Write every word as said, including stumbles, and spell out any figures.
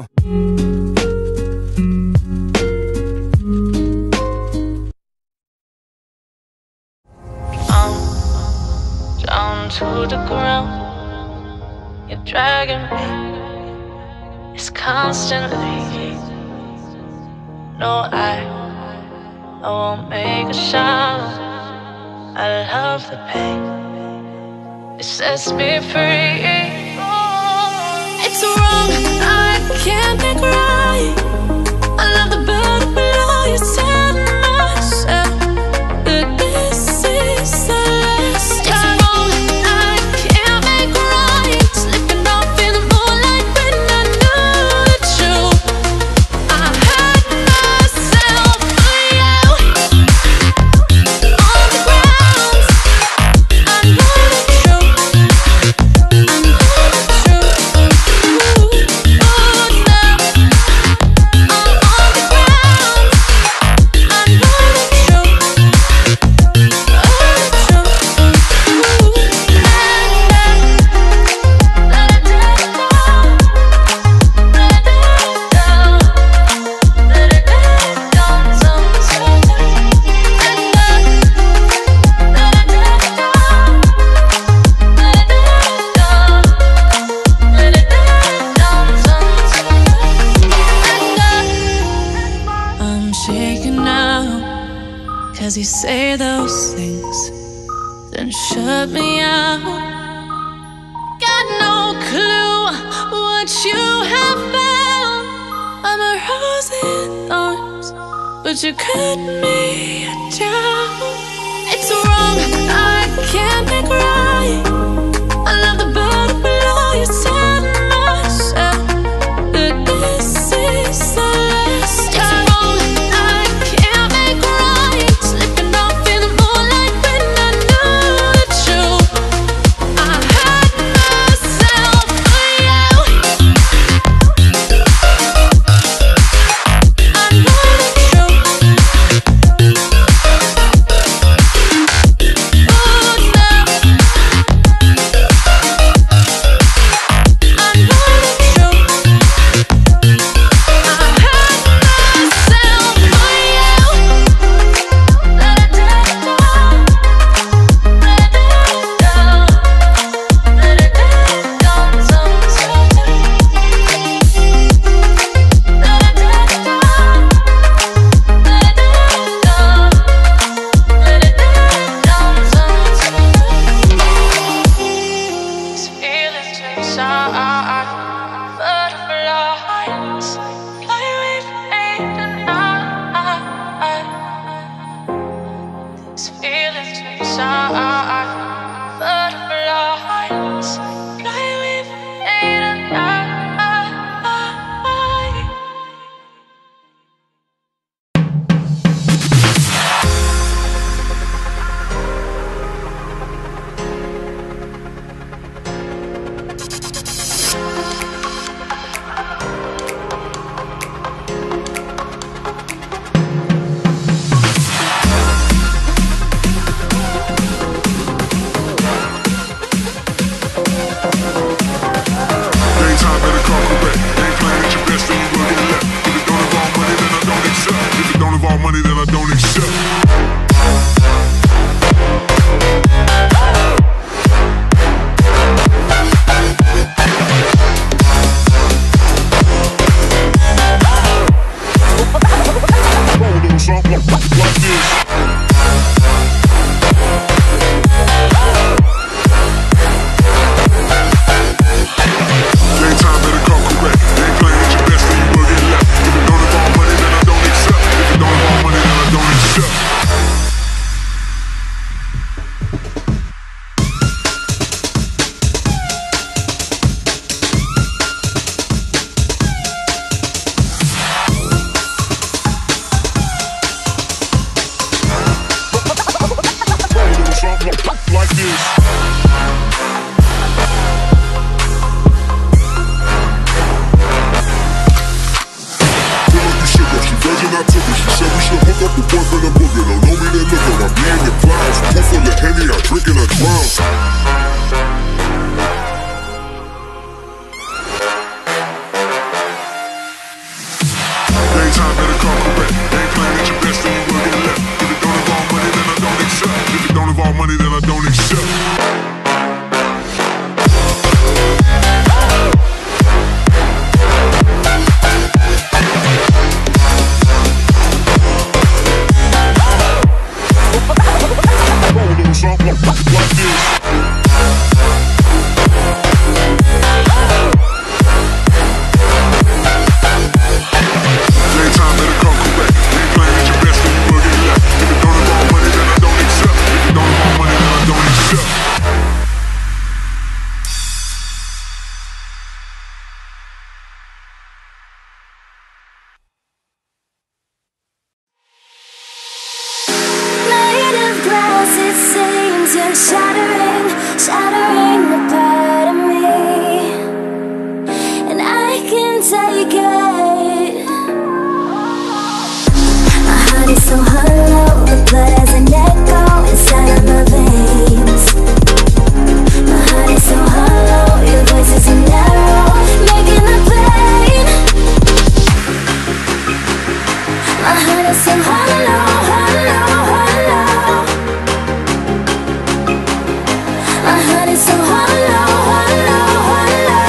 Uh. I'm down to the ground. You're dragging me. It's constantly. No, I, I won't make a sound. I love the pain. It sets me free. It's wrong, I can't make right. I love the bird below you. Tell myself that this is the last time. It's wrong, I can't make right. Slipping off in the moonlight when I knew the truth. I had myself for you. On the ground, I know the truth. I know the truth. Cause you say those things, then shut me out. Got no clue what you have found. I'm a rose in thorns, but you cut me down. It's wrong, I can't make right. I love the bird below you. Tell myself that this is the last time. It's wrong, I can't make right. Slipping off in the moonlight when I knew the truth. I had myself for you. I know the truth. Oh, now I know the truth. I had myself for you. Let it down, let it down, let it down, sometimes. Let it down, let it down, let it down, sometimes. These feelings inside, butterflies fly with me tonight. These feelings inside, butterflies fly with me tonight. Daytime better come correct. Ain't playing at your best, then you will get left. If it don't involve money, then I don't accept. If it don't involve money, then I don't accept. Roll a little something like this. Daytime better come correct. Ain't playing at your best, then you will get left. If it don't involve money, then I don't accept. If it don't involve money, then I don't accept. Roll a little something like this. Pull up the sugar, she virgin, I took her. She said we should hook up the boyfriend and booger. Don't know me, then look her. I be in the clouds. Pull full of Henny, I drink and I drown. seems you're shattering, shattering a part of me, and I can take it. My heart is so hollow, the blood has an echo inside of my veins. My heart is so hollow, your voice is an arrow, making the pain. My heart is so hollow, hollow, hollow. My heart is so hollow, hollow, hollow.